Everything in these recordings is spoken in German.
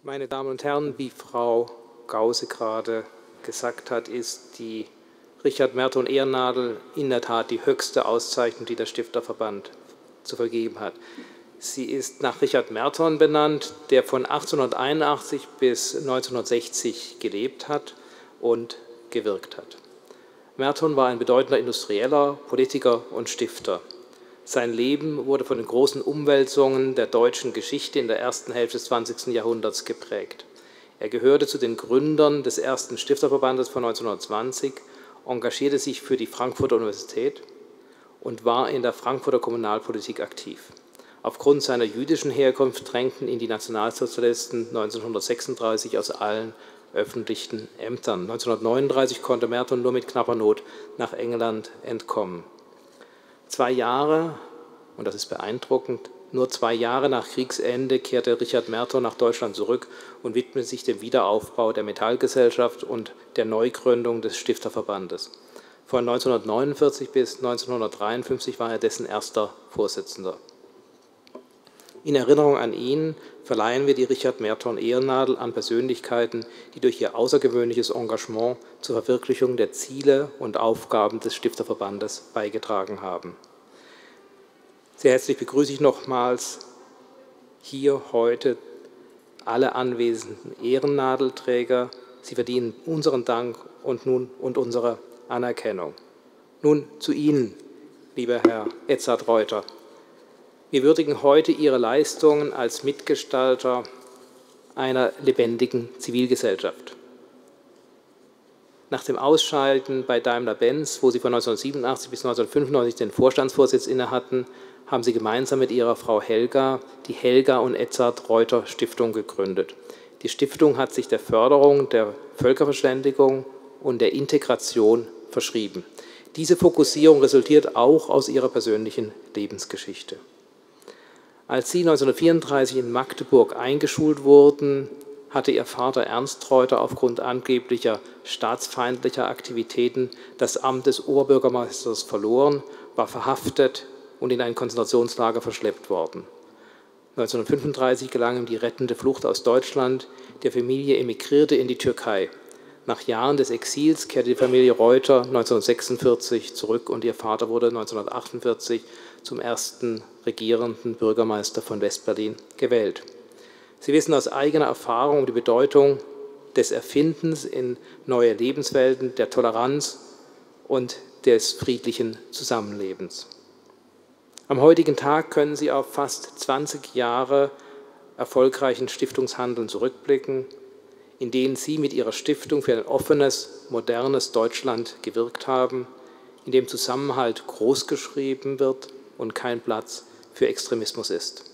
Meine Damen und Herren, wie Frau Gause gerade gesagt hat, ist die Richard-Merton-Ehrennadel in der Tat die höchste Auszeichnung, die der Stifterverband zu vergeben hat. Sie ist nach Richard Merton benannt, der von 1881 bis 1960 gelebt hat und gewirkt hat. Merton war ein bedeutender Industrieller, Politiker und Stifter. Sein Leben wurde von den großen Umwälzungen der deutschen Geschichte in der ersten Hälfte des 20. Jahrhunderts geprägt. Er gehörte zu den Gründern des ersten Stifterverbandes von 1920, engagierte sich für die Frankfurter Universität und war in der Frankfurter Kommunalpolitik aktiv. Aufgrund seiner jüdischen Herkunft drängten ihn die Nationalsozialisten 1936 aus allen öffentlichen Ämtern. 1939 konnte Merton nur mit knapper Not nach England entkommen. 2 Jahre, und das ist beeindruckend, nur 2 Jahre nach Kriegsende kehrte Richard Merton nach Deutschland zurück und widmete sich dem Wiederaufbau der Metallgesellschaft und der Neugründung des Stifterverbandes. Von 1949 bis 1953 war er dessen erster Vorsitzender. In Erinnerung an ihn verleihen wir die Richard-Merton-Ehrennadel an Persönlichkeiten, die durch ihr außergewöhnliches Engagement zur Verwirklichung der Ziele und Aufgaben des Stifterverbandes beigetragen haben. Sehr herzlich begrüße ich nochmals hier heute alle anwesenden Ehrennadelträger. Sie verdienen unseren Dank und unsere Anerkennung. Nun zu Ihnen, lieber Herr Edzard-Reuter. Wir würdigen heute Ihre Leistungen als Mitgestalter einer lebendigen Zivilgesellschaft. Nach dem Ausscheiden bei Daimler-Benz, wo Sie von 1987 bis 1995 den Vorstandsvorsitz innehatten, haben Sie gemeinsam mit Ihrer Frau Helga die Helga und Edzard Reuter Stiftung gegründet. Die Stiftung hat sich der Förderung der Völkerverständigung und der Integration verschrieben. Diese Fokussierung resultiert auch aus Ihrer persönlichen Lebensgeschichte. Als Sie 1934 in Magdeburg eingeschult wurden, hatte Ihr Vater Ernst Reuter aufgrund angeblicher staatsfeindlicher Aktivitäten das Amt des Oberbürgermeisters verloren, war verhaftet und in ein Konzentrationslager verschleppt worden. 1935 gelang ihm die rettende Flucht aus Deutschland. Die Familie emigrierte in die Türkei. Nach Jahren des Exils kehrte die Familie Reuter 1946 zurück und Ihr Vater wurde 1948 zum ersten regierenden Bürgermeister von Westberlin gewählt. Sie wissen aus eigener Erfahrung um die Bedeutung des Erfindens in neue Lebenswelten, der Toleranz und des friedlichen Zusammenlebens. Am heutigen Tag können Sie auf fast 20 Jahre erfolgreichen Stiftungshandeln zurückblicken, in denen Sie mit Ihrer Stiftung für ein offenes, modernes Deutschland gewirkt haben, in dem Zusammenhalt großgeschrieben wird und kein Platz für Extremismus ist.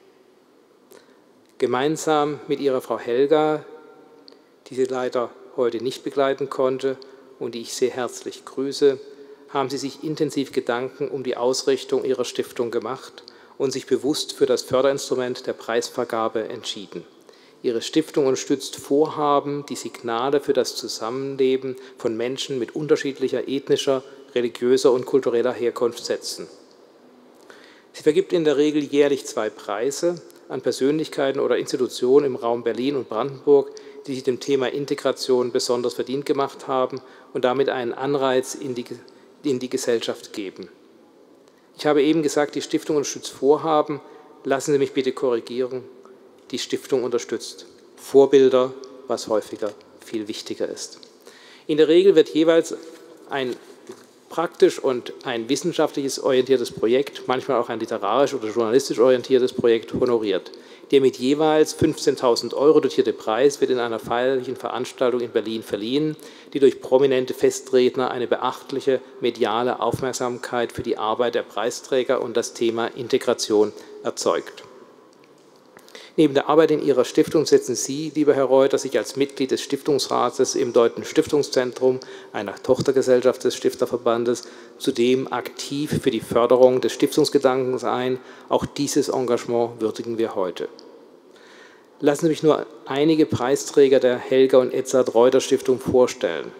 Gemeinsam mit Ihrer Frau Helga, die Sie leider heute nicht begleiten konnte und die ich sehr herzlich grüße, haben Sie sich intensiv Gedanken um die Ausrichtung Ihrer Stiftung gemacht und sich bewusst für das Förderinstrument der Preisvergabe entschieden. Ihre Stiftung unterstützt Vorhaben, die Signale für das Zusammenleben von Menschen mit unterschiedlicher ethnischer, religiöser und kultureller Herkunft setzen. Sie vergibt in der Regel jährlich 2 Preise an Persönlichkeiten oder Institutionen im Raum Berlin und Brandenburg, die sich dem Thema Integration besonders verdient gemacht haben und damit einen Anreiz in die Gesellschaft geben. Ich habe eben gesagt, die Stiftung unterstützt Vorhaben. Lassen Sie mich bitte korrigieren. Die Stiftung unterstützt Vorbilder, was häufiger viel wichtiger ist. In der Regel wird jeweils ein praktisch und ein wissenschaftliches orientiertes Projekt, manchmal auch ein literarisch oder journalistisch orientiertes Projekt honoriert. Der mit jeweils 15.000 € dotierte Preis wird in einer feierlichen Veranstaltung in Berlin verliehen, die durch prominente Festredner eine beachtliche mediale Aufmerksamkeit für die Arbeit der Preisträger und das Thema Integration erzeugt. Neben der Arbeit in Ihrer Stiftung setzen Sie, lieber Herr Reuter, sich als Mitglied des Stiftungsrates im Deutschen Stiftungszentrum, einer Tochtergesellschaft des Stifterverbandes, zudem aktiv für die Förderung des Stiftungsgedankens ein. Auch dieses Engagement würdigen wir heute. Lassen Sie mich nur einige Preisträger der Helga und Edzard Reuter Stiftung vorstellen.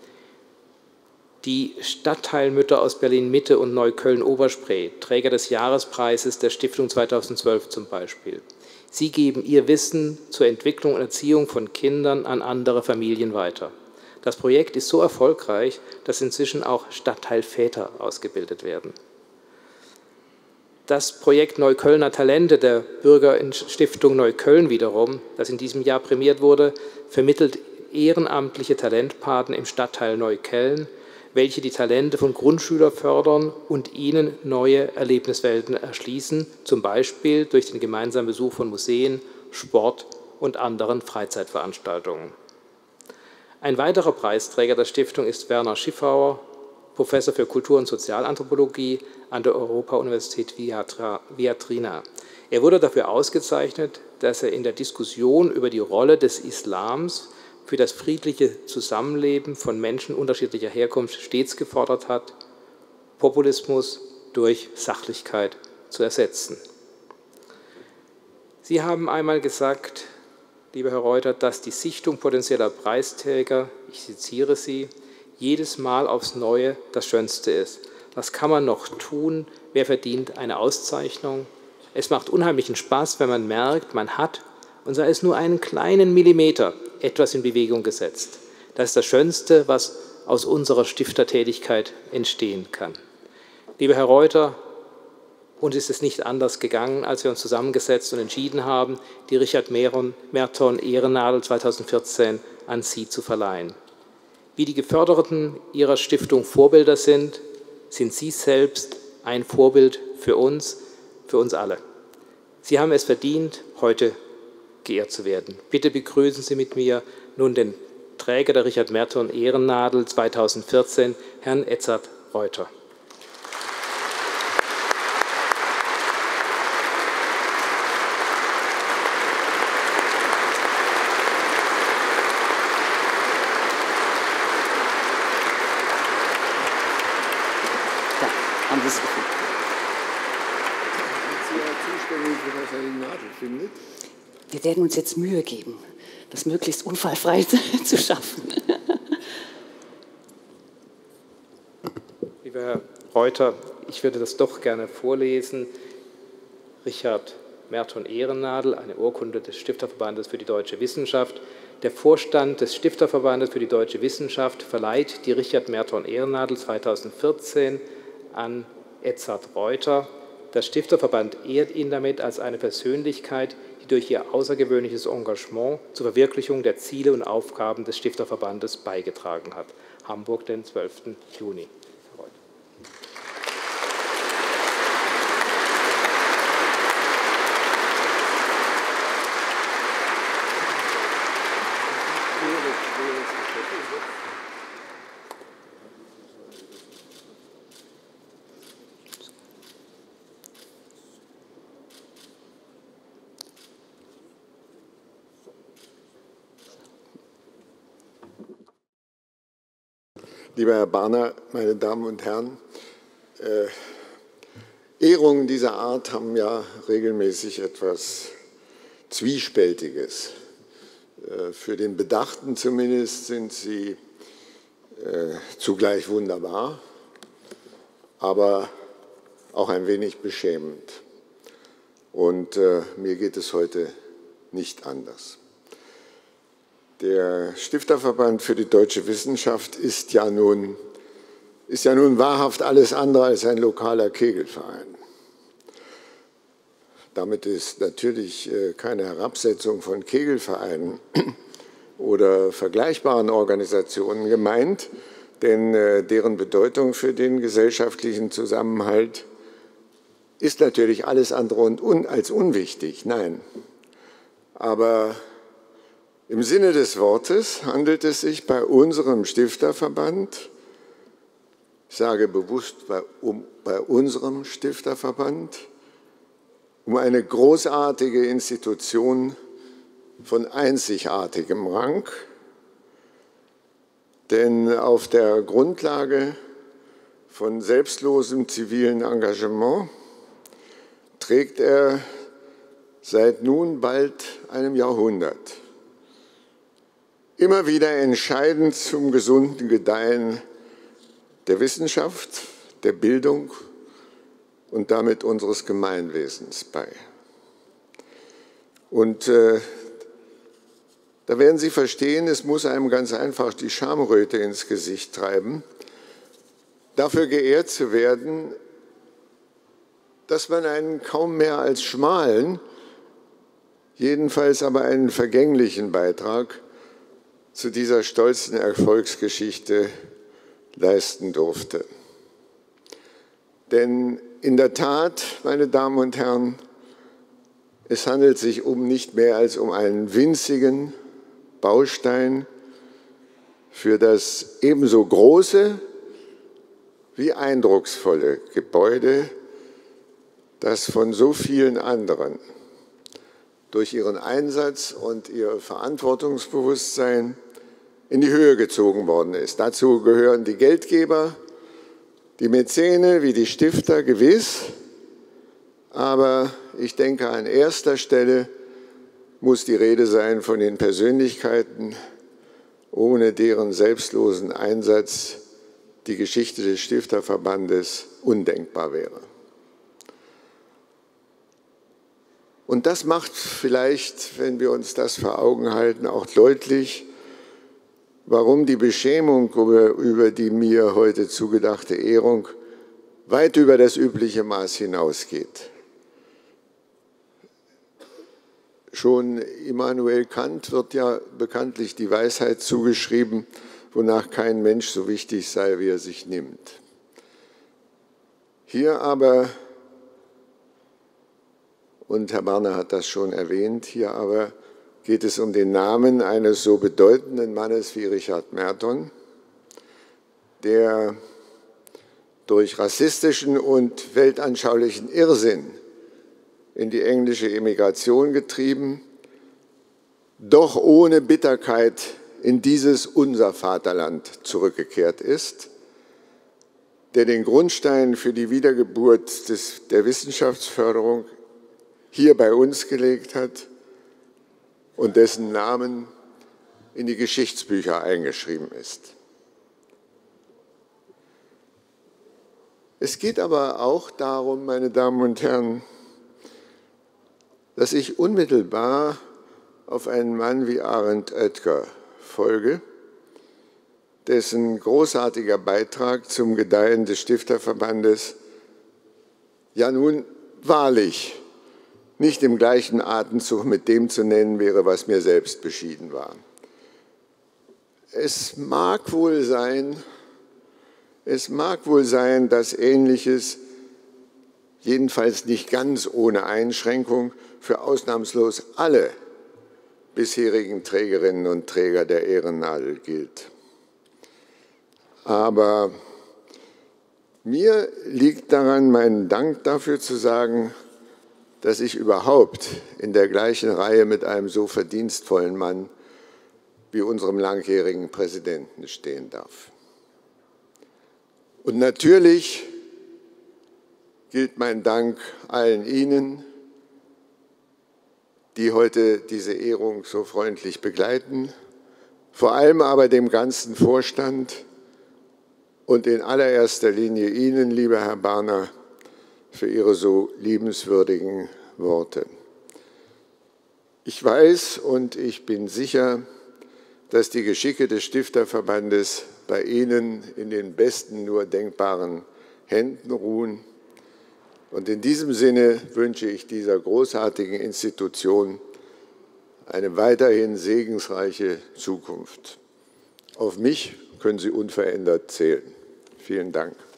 Die Stadtteilmütter aus Berlin-Mitte und Neukölln-Oberspree, Träger des Jahrespreises der Stiftung 2012 zum Beispiel. Sie geben ihr Wissen zur Entwicklung und Erziehung von Kindern an andere Familien weiter. Das Projekt ist so erfolgreich, dass inzwischen auch Stadtteilväter ausgebildet werden. Das Projekt Neuköllner Talente der Bürgerstiftung Neukölln wiederum, das in diesem Jahr prämiert wurde, vermittelt ehrenamtliche Talentpaten im Stadtteil Neukölln, welche die Talente von Grundschülern fördern und ihnen neue Erlebniswelten erschließen, zum Beispiel durch den gemeinsamen Besuch von Museen, Sport und anderen Freizeitveranstaltungen. Ein weiterer Preisträger der Stiftung ist Werner Schiffauer, Professor für Kultur- und Sozialanthropologie an der Europa-Universität Viadrina. Er wurde dafür ausgezeichnet, dass er in der Diskussion über die Rolle des Islams für das friedliche Zusammenleben von Menschen unterschiedlicher Herkunft stets gefordert hat, Populismus durch Sachlichkeit zu ersetzen. Sie haben einmal gesagt, lieber Herr Reuter, dass die Sichtung potenzieller Preisträger, ich zitiere Sie, jedes Mal aufs Neue das Schönste ist. Was kann man noch tun? Wer verdient eine Auszeichnung? Es macht unheimlichen Spaß, wenn man merkt, man hat, und sei es nur einen kleinen Millimeter, etwas in Bewegung gesetzt. Das ist das Schönste, was aus unserer Stiftertätigkeit entstehen kann. Lieber Herr Reuter, uns ist es nicht anders gegangen, als wir uns zusammengesetzt und entschieden haben, die Richard-Merton-Ehrennadel 2014 an Sie zu verleihen. Wie die Geförderten Ihrer Stiftung Vorbilder sind Sie selbst ein Vorbild für uns alle. Sie haben es verdient, heute geehrt zu werden. Bitte begrüßen Sie mit mir nun den Träger der Richard-Merton-Ehrennadel 2014, Herrn Edzard Reuter. Wir werden uns jetzt Mühe geben, das möglichst unfallfrei zu schaffen. Lieber Herr Reuter, ich würde das doch gerne vorlesen. Richard-Merton-Ehrennadel, eine Urkunde des Stifterverbandes für die deutsche Wissenschaft. Der Vorstand des Stifterverbandes für die deutsche Wissenschaft verleiht die Richard-Merton-Ehrennadel 2014 an Edzard Reuter. Der Stifterverband ehrt ihn damit als eine Persönlichkeit, die durch ihr außergewöhnliches Engagement zur Verwirklichung der Ziele und Aufgaben des Stifterverbandes beigetragen hat. Hamburg, den 12. Juni. Lieber Herr Barner, meine Damen und Herren, Ehrungen dieser Art haben ja regelmäßig etwas Zwiespältiges. Für den Bedachten zumindest sind sie zugleich wunderbar, aber auch ein wenig beschämend. Und mir geht es heute nicht anders. Der Stifterverband für die deutsche Wissenschaft ist ja nun wahrhaft alles andere als ein lokaler Kegelverein. Damit ist natürlich keine Herabsetzung von Kegelvereinen oder vergleichbaren Organisationen gemeint, denn deren Bedeutung für den gesellschaftlichen Zusammenhalt ist natürlich alles andere als unwichtig. Nein, aber im Sinne des Wortes handelt es sich bei unserem Stifterverband, ich sage bewusst bei unserem Stifterverband, um eine großartige Institution von einzigartigem Rang, denn auf der Grundlage von selbstlosem zivilen Engagement trägt er seit nun bald einem Jahrhundert immer wieder entscheidend zum gesunden Gedeihen der Wissenschaft, der Bildung und damit unseres Gemeinwesens bei. Und da werden Sie verstehen, es muss einem ganz einfach die Schamröte ins Gesicht treiben, dafür geehrt zu werden, dass man einen kaum mehr als schmalen, jedenfalls aber einen vergänglichen Beitrag zu dieser stolzen Erfolgsgeschichte leisten durfte. Denn in der Tat, meine Damen und Herren, es handelt sich nicht mehr als um einen winzigen Baustein für das ebenso große wie eindrucksvolle Gebäude, das von so vielen anderen durch ihren Einsatz und ihr Verantwortungsbewusstsein in die Höhe gezogen worden ist. Dazu gehören die Geldgeber, die Mäzene wie die Stifter gewiss, aber ich denke, an erster Stelle muss die Rede sein von den Persönlichkeiten, ohne deren selbstlosen Einsatz die Geschichte des Stifterverbandes undenkbar wäre. Und das macht vielleicht, wenn wir uns das vor Augen halten, auch deutlich, warum die Beschämung über die mir heute zugedachte Ehrung weit über das übliche Maß hinausgeht. Schon Immanuel Kant wird ja bekanntlich die Weisheit zugeschrieben, wonach kein Mensch so wichtig sei, wie er sich nimmt. Hier aber, und Herr Barner hat das schon erwähnt, hier aber geht es um den Namen eines so bedeutenden Mannes wie Richard Merton, der durch rassistischen und weltanschaulichen Irrsinn in die englische Emigration getrieben, doch ohne Bitterkeit in dieses unser Vaterland zurückgekehrt ist, der den Grundstein für die Wiedergeburt der Wissenschaftsförderung hier bei uns gelegt hat und dessen Namen in die Geschichtsbücher eingeschrieben ist. Es geht aber auch darum, meine Damen und Herren, dass ich unmittelbar auf einen Mann wie Arend Oetker folge, dessen großartiger Beitrag zum Gedeihen des Stifterverbandes ja nun wahrlich nicht im gleichen Atemzug mit dem zu nennen wäre, was mir selbst beschieden war. Es mag wohl sein, dass Ähnliches, jedenfalls nicht ganz ohne Einschränkung, für ausnahmslos alle bisherigen Trägerinnen und Träger der Ehrennadel gilt. Aber mir liegt daran, meinen Dank dafür zu sagen, dass ich überhaupt in der gleichen Reihe mit einem so verdienstvollen Mann wie unserem langjährigen Präsidenten stehen darf. Und natürlich gilt mein Dank allen Ihnen, die heute diese Ehrung so freundlich begleiten, vor allem aber dem ganzen Vorstand und in allererster Linie Ihnen, lieber Herr Barner, für Ihre so liebenswürdigen Worte. Ich weiß und ich bin sicher, dass die Geschicke des Stifterverbandes bei Ihnen in den besten nur denkbaren Händen ruhen. Und in diesem Sinne wünsche ich dieser großartigen Institution eine weiterhin segensreiche Zukunft. Auf mich können Sie unverändert zählen. Vielen Dank.